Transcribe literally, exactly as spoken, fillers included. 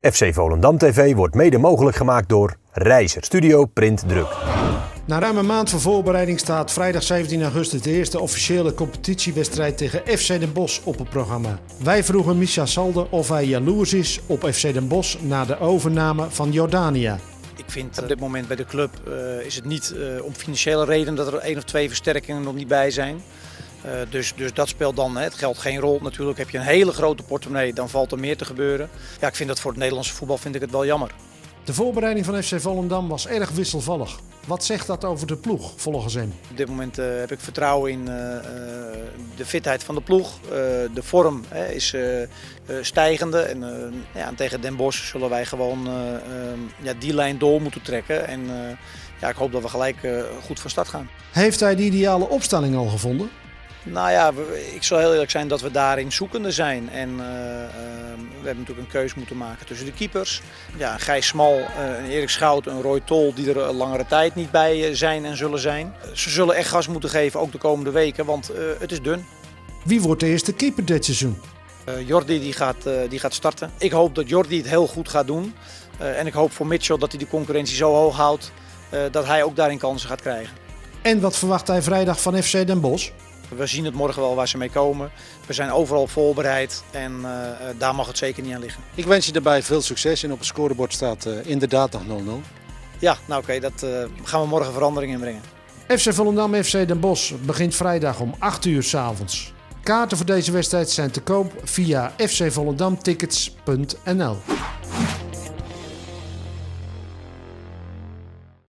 F C Volendam T V wordt mede mogelijk gemaakt door Reizer Studio Print Druk. Na ruim een maand van voorbereiding staat vrijdag zeventien augustus de eerste officiële competitiewedstrijd tegen F C Den Bosch op het programma. Wij vroegen Misja Salder of hij jaloers is op F C Den Bosch na de overname van Jordania. Ik vind op dit moment bij de club uh, is het niet uh, om financiële redenen dat er één of twee versterkingen nog niet bij zijn. Uh, dus, dus dat speelt dan, hè. Het geldt geen rol. Natuurlijk heb je een hele grote portemonnee, dan valt er meer te gebeuren. Ja, ik vind dat voor het Nederlandse voetbal vind ik het wel jammer. De voorbereiding van F C Volendam was erg wisselvallig. Wat zegt dat over de ploeg volgens hem? Op dit moment uh, heb ik vertrouwen in uh, uh, de fitheid van de ploeg. Uh, de vorm hè, is uh, uh, stijgende. En, uh, ja, en tegen Den Bosch zullen wij gewoon uh, uh, ja, die lijn door moeten trekken. En uh, ja, ik hoop dat we gelijk uh, goed van start gaan. Heeft hij de ideale opstelling al gevonden? Nou ja, ik zal heel eerlijk zijn dat we daarin zoekende zijn. En uh, uh, we hebben natuurlijk een keuze moeten maken tussen de keepers. Ja, Gijs Smal, uh, een Erik Schout, een Roy Tol die er een langere tijd niet bij zijn en zullen zijn. Ze zullen echt gas moeten geven, ook de komende weken, want uh, het is dun. Wie wordt de eerste keeper dit seizoen? Uh, Jordi die gaat, uh, die gaat starten. Ik hoop dat Jordi het heel goed gaat doen. Uh, en ik hoop voor Mitchell dat hij de concurrentie zo hoog houdt uh, dat hij ook daarin kansen gaat krijgen. En wat verwacht hij vrijdag van F C Den Bosch? We zien het morgen wel waar ze mee komen. We zijn overal voorbereid en uh, daar mag het zeker niet aan liggen. Ik wens je daarbij veel succes en op het scorebord staat uh, inderdaad nog nul nul. Ja, nou oké, okay, dat uh, gaan we morgen verandering in brengen. F C Volendam F C Den Bosch begint vrijdag om acht uur 's avonds. Kaarten voor deze wedstrijd zijn te koop via f c volendam tickets punt n l.